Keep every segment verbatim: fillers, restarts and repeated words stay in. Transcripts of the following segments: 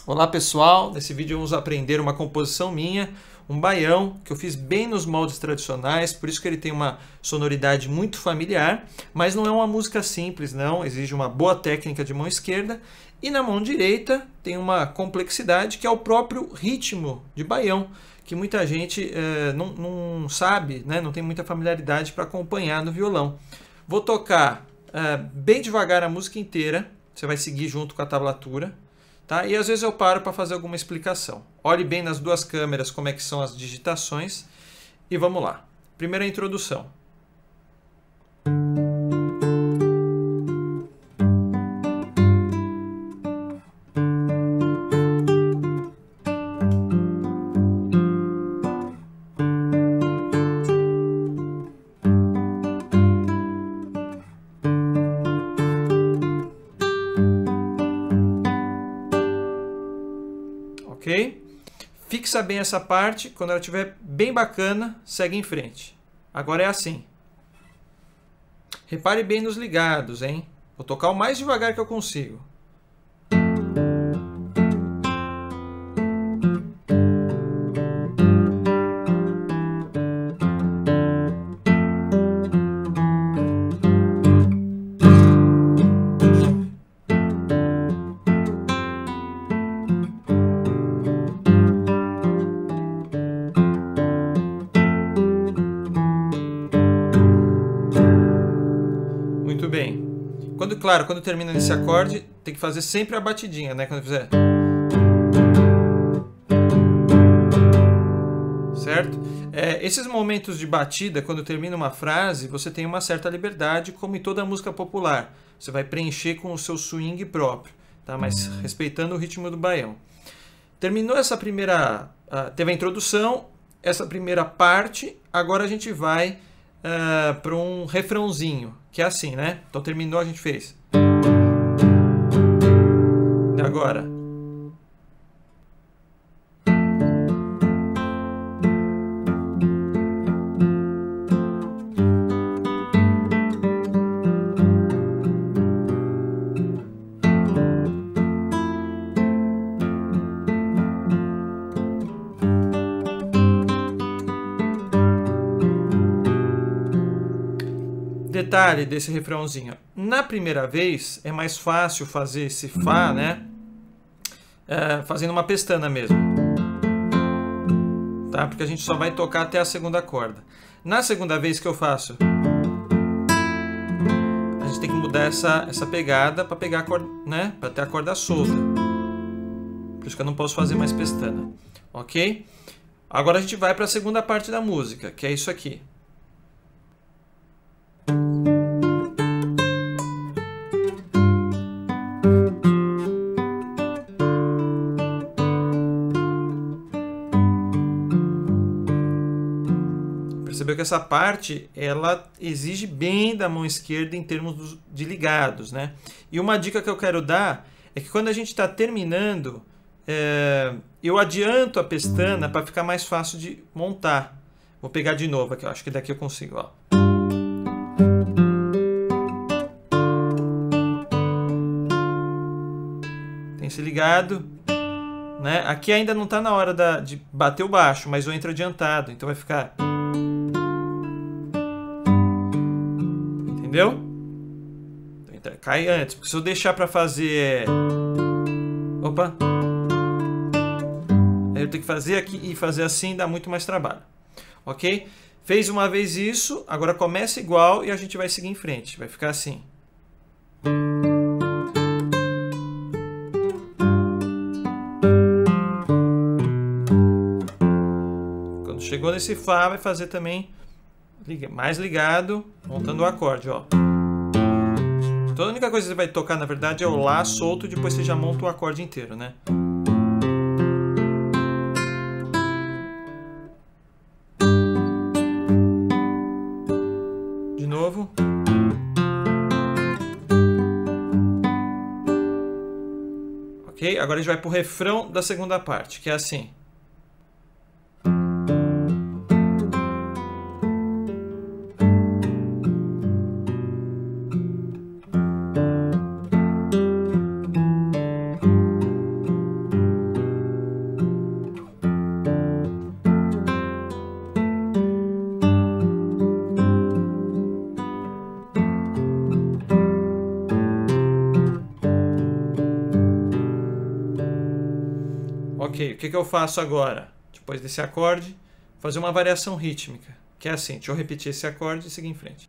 Olá pessoal, nesse vídeo vamos aprender uma composição minha, um baião que eu fiz bem nos moldes tradicionais, por isso que ele tem uma sonoridade muito familiar, mas não é uma música simples não, exige uma boa técnica de mão esquerda e na mão direita tem uma complexidade que é o próprio ritmo de baião, que muita gente eh, não, não sabe, né? Não tem muita familiaridade para acompanhar no violão. Vou tocar eh, bem devagar a música inteira, você vai seguir junto com a tablatura. Tá? E às vezes eu paro para fazer alguma explicação. Olhe bem nas duas câmeras como é que são as digitações. E vamos lá. Primeira introdução. Ok? Fixa bem essa parte, quando ela estiver bem bacana, segue em frente. Agora é assim. Repare bem nos ligados, hein? Vou tocar o mais devagar que eu consigo. Muito bem. Quando, claro, quando termina nesse acorde, tem que fazer sempre a batidinha, né? Quando fizer. Certo? É, esses momentos de batida, quando termina uma frase, você tem uma certa liberdade, como em toda música popular. Você vai preencher com o seu swing próprio, tá? Mas respeitando o ritmo do baião. Terminou essa primeira... Uh, teve a introdução, essa primeira parte, agora a gente vai uh, para um refrãozinho, que é assim, né? Então terminou, a gente fez. E agora? Detalhe desse refrãozinho. Na primeira vez é mais fácil fazer esse Fá, né? É, fazendo uma pestana mesmo. Tá? Porque a gente só vai tocar até a segunda corda. Na segunda vez que eu faço, a gente tem que mudar essa, essa pegada para pegar a corda, né? Para ter a corda solta. Por isso que eu não posso fazer mais pestana. Ok? Agora a gente vai para a segunda parte da música, que é isso aqui. Percebeu que essa parte ela exige bem da mão esquerda em termos de ligados, né? E uma dica que eu quero dar é que quando a gente está terminando, é, eu adianto a pestana para ficar mais fácil de montar. Vou pegar de novo aqui, eu acho que daqui eu consigo, ó. Tem esse ligado, né? Aqui ainda não está na hora da, de bater o baixo, mas eu entro adiantado, então vai ficar... Entendeu? Então, cai antes, porque se eu deixar para fazer... Opa! Aí eu tenho que fazer aqui e fazer assim, dá muito mais trabalho. Ok? Fez uma vez isso, agora começa igual e a gente vai seguir em frente. Vai ficar assim. Quando chegou nesse Fá, vai fazer também mais ligado, montando o acorde, ó. Então a única coisa que você vai tocar, na verdade, é o Lá solto, e depois você já monta o acorde inteiro, né? De novo. Ok? Agora a gente vai pro refrão da segunda parte, que é assim. Ok, o que, que eu faço agora? Depois desse acorde, fazer uma variação rítmica, que é assim, deixa eu repetir esse acorde e seguir em frente.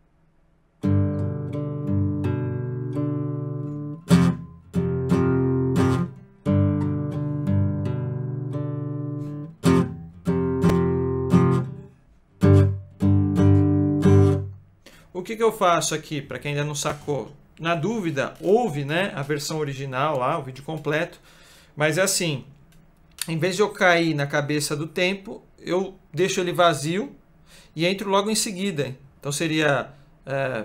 O que, que eu faço aqui, para quem ainda não sacou? Na dúvida, ouve, né, a versão original lá, o vídeo completo, mas é assim, em vez de eu cair na cabeça do tempo, eu deixo ele vazio e entro logo em seguida. Então seria é,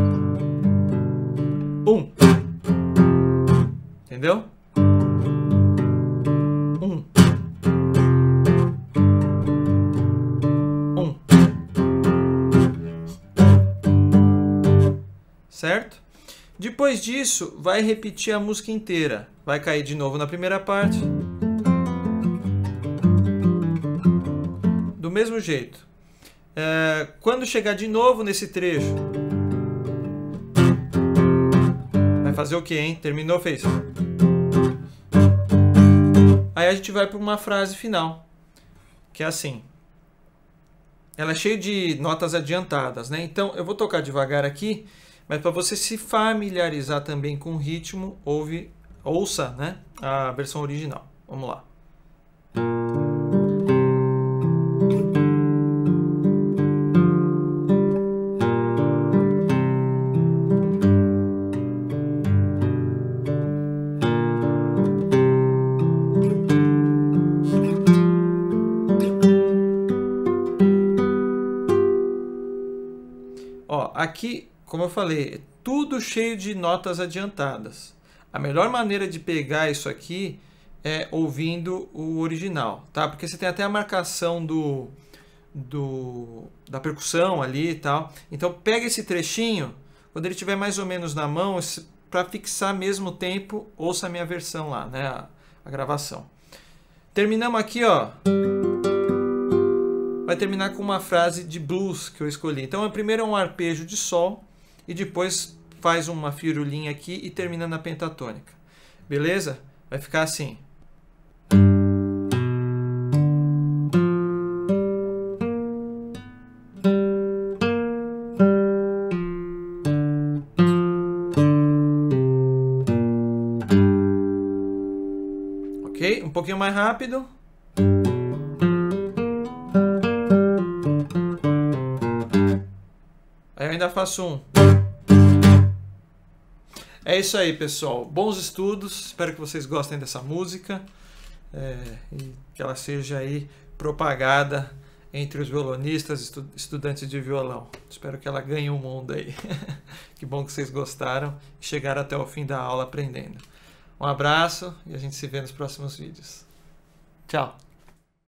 um, entendeu? Um, um, certo? Depois disso, vai repetir a música inteira. Vai cair de novo na primeira parte. Do mesmo jeito. É, quando chegar de novo nesse trecho, vai fazer o quê, hein? Terminou, fez. Aí a gente vai para uma frase final, que é assim. Ela é cheia de notas adiantadas, né? Então eu vou tocar devagar aqui, mas para você se familiarizar também com o ritmo, ouve, ouça, né, a versão original. Vamos lá. Ó, aqui, como eu falei, é tudo cheio de notas adiantadas. A melhor maneira de pegar isso aqui é ouvindo o original, tá? Porque você tem até a marcação do, do, da percussão ali e tal. Então pega esse trechinho, quando ele estiver mais ou menos na mão, para fixar mesmo o tempo, ouça a minha versão lá, né? A, a gravação. Terminamos aqui, ó. Vai terminar com uma frase de blues que eu escolhi. Então, primeiro é um arpejo de sol e depois faz uma firulinha aqui e termina na pentatônica. Beleza? Vai ficar assim. Ok? Um pouquinho mais rápido. Aí eu ainda faço um. É isso aí, pessoal. Bons estudos. Espero que vocês gostem dessa música. É, e que ela seja aí propagada entre os violonistas, estu estudantes de violão. Espero que ela ganhe o mundo aí. Que bom que vocês gostaram e chegaram até o fim da aula aprendendo. Um abraço e a gente se vê nos próximos vídeos. Tchau!